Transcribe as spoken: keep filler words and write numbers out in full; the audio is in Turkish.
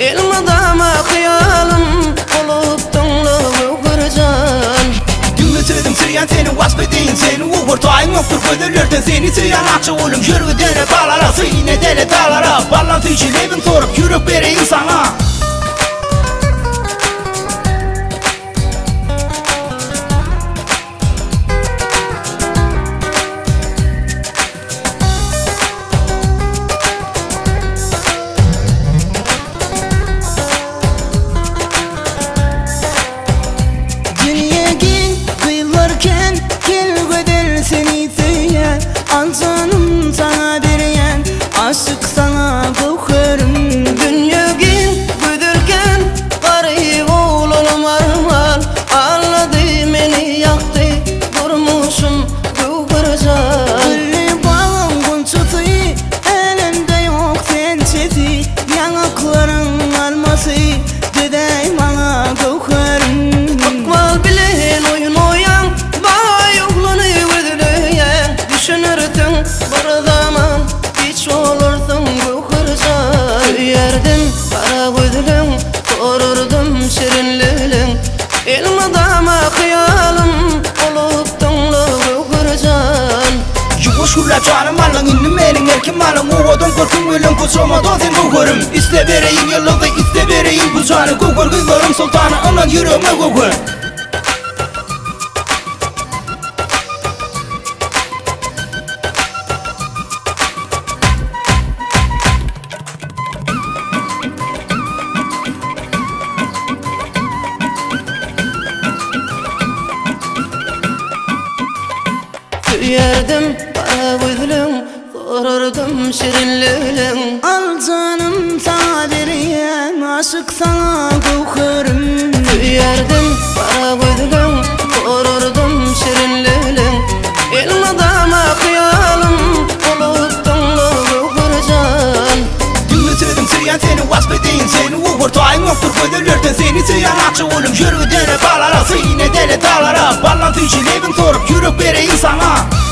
Elmadama kıyalım olup tonluğu kırcan. Dünü tüydüm tüyen seni vasfedeyim seni uğur tayın yoktur ködürlerden seni tüyen akça oğlum yürü dene bağlara sıyne dele dağlara bağlantı için evin sorup yürüp vereyim sana. Canım sana direyen aşık sana kokarım. Dünyagin güdürken garip oğlum armal anladı beni yaktı durmuşum kıvıracak. Gülü bağım gunçutu elinde yok pençesi yanakların alması dedey bana kokarım. Akval bilen oyun oyan bana yokluğunu ödülüyen düşünürdün bir zaman hiç olurdun bu kırcan. Yerdim kara gözlüm korurdum şirinlülün. Elmadama kıyalım olup tonluğu kırcan. Yuvuş hürrep canım alın indim elin erkim alın uğudun korkum ölüm kusurmadan sen kokarım. İste vereyim yıllığı iste vereyim bu canı kokar kızlarım sultanı ondan yüreğime kokar. Yerdim kara gözlüm korurdum şirinlülün. Al canım sana direyen aşık sana kokarım. Yerdim kara gözlüm korurdum şirinlülün. Elmadama kıyalım olup tonluğu kırcan. Dünü tüydüm tüyen seni vasfedeyim seni uğur tayın yoktur ködürlerden seni tüyen akça oğlum yürü dene bağlara sıyne dele dağlara bağlantı için evin sorup yürüp vereyim sana.